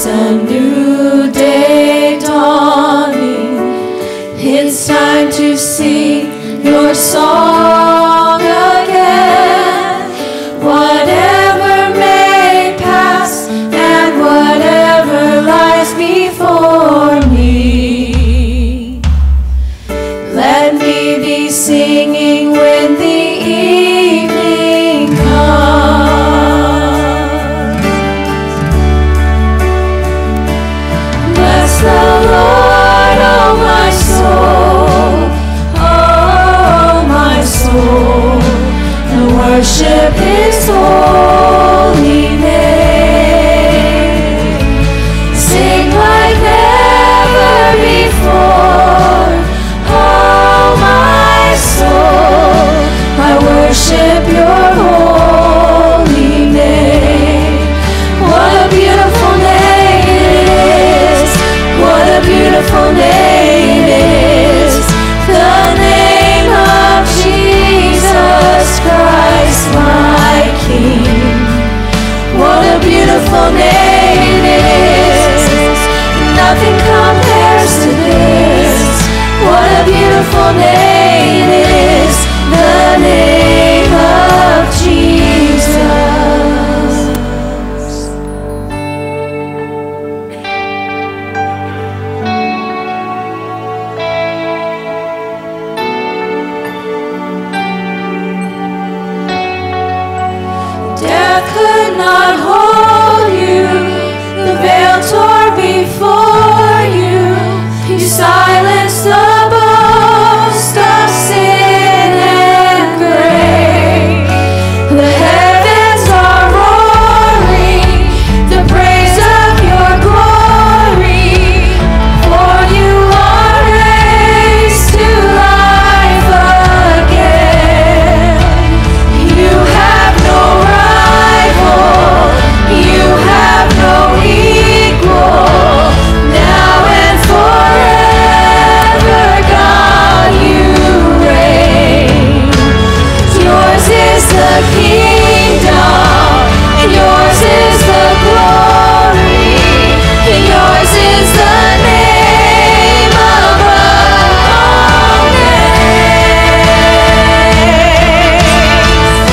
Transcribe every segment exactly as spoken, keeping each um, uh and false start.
It's a new day dawning. It's time to sing your song again. Whatever may pass and whatever lies before me, let me be singing when the evening comes. Bless the Lord, oh my soul, oh my soul, and worship His holy name. Sing like never before, oh my soul, I worship your holy name. What a beautiful name it is, what a beautiful name it is, the name of Jesus Christ my King. What a beautiful name it is, nothing compares to this. What a beautiful name it is, the name of Jesus. Death could not hold you, the veil tore before you. You silenced the boast of sin and grave. The heavens are roaring the praise of your glory, for you are raised to life again. You have no rival, you have no equal, now and forever, God, you reign. Yours is the kingdom, and yours is the glory, and yours is the name above all names.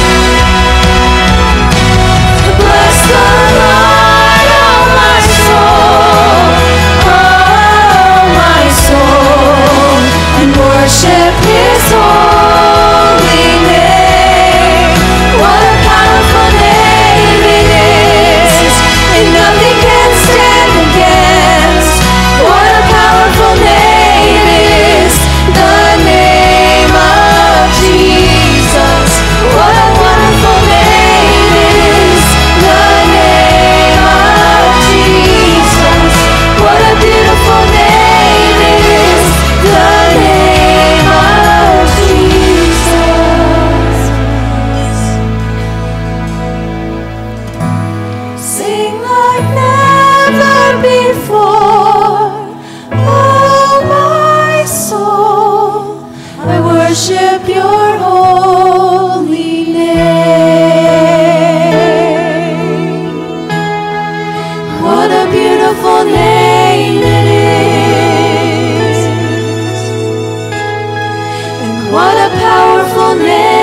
Bless the Lord, oh my soul, oh my soul, and worship His holy name. What a powerful name it is, and nothing can stand against. What a powerful name it is, the name of Jesus. What a wonderful name it is, the name of Jesus. What a beautiful name it is, the name of Jesus. Sing like never before, oh my soul, I worship your holy name. What a beautiful name it is, and what a powerful name